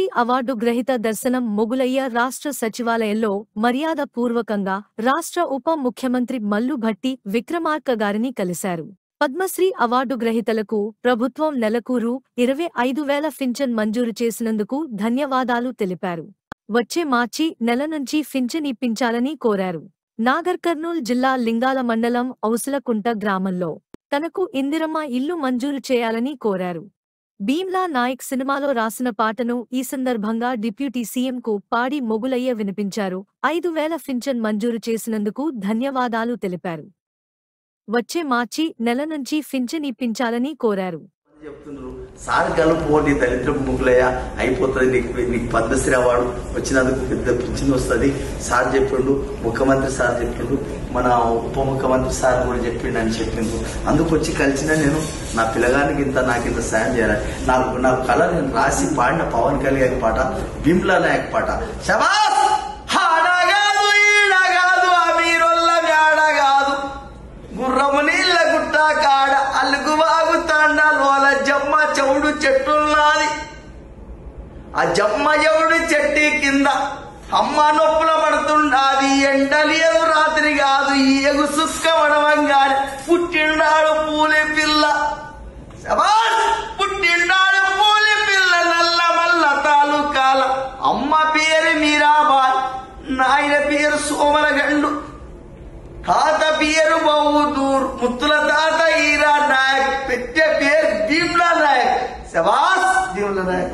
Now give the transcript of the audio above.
Award గ్రహీత దర్శనం మొగులయ్య రాష్ట్ర సచివాలయంలో మర్యాద పూర్వకంగా రాష్ట్ర ఉప ముఖ్యమంత్రి మల్లు భట్టి విక్రమార్క గారిని కలిశారు. పద్మశ్రీ అవార్డు గ్రహీతలకు ప్రభుత్వం నెలకు రూ. 25,000 పింఛన్ మంజూరు చేసినందుకు ధన్యవాదాలు తెలిపారు. వచ్చే మార్చి నెల నుంచి పింఛన్ ఇప్పించాలని కోరారు. నాగర్ కర్నూల్ జిల్లా లింగాల మండలం ఔసులకుంట గ్రామంలో తనకు ఇందిరమ్మ ఇల్లు మంజూరు చేయాలని కోరారు. భీమ్లా నాయక్ సినిమాలో రాసిన పాటను ఈ సందర్భంగా డిప్యూటీ సీఎంకు పాడి మొగులయ్య వినిపించారు. 5,000 పింఛన్ మంజూరు చేసినందుకు ధన్యవాదాలు తెలిపారు. వచ్చే మార్చి నెల నుంచి పింఛన్ ఇప్పించాలని కోరారు. సార్ కలుపుకోండి దళిద్రం మొగులయ్య అయిపోతుంది, నీకు పద్మశ్రీ అవార్డు వచ్చినందుకు పెద్ద పింఛన్ వస్తుంది సార్ చెప్పిండు, ముఖ్యమంత్రి సార్ చెప్పిండు, మన ఉప ముఖ్యమంత్రి సార్ కూడా చెప్పిండు అని చెప్పిండు. అందుకు వచ్చి కలిసిన నేను నా పిల్లగానికి నాకింత సాయం చేయాలి. నాకు కళ నేను రాసి పాడిన పవన్ కళ్యాణ్ పాట భీమ్లా నాయక్ పాట. శబాస్ హాడగాదు ఈడగాదు అమీరొల్ల మేడగాదు గుర్రము నీళ్ళ గుట్ట కాడ అల్లుగు వాగుతాండాలోల జమ్మ చెవుడు చెట్టున్నది. ఆ జమ్మ చెవుడు చెట్టు కింద అమ్మ నొప్పుల పడుతుండాది. ఎండలేదు రాత్రి కాదు ఏగు సుక్క వడవంగానే పుట్టిండాడు పూలి పిల్ల. పుట్టిండాడు పూలి పిల్ల నల్ల మల్ల తాలూకాల. అమ్మ పేరు మీరాబాయ్, నాయన పేరు సోమలగండు, తాత పేరు బహదూర్, ముత్తుల తాత ఈరా నాయక్, పెద్ద పేరు భీమ్లా నాయక్. శబాస్ భీమ్లా నాయక్.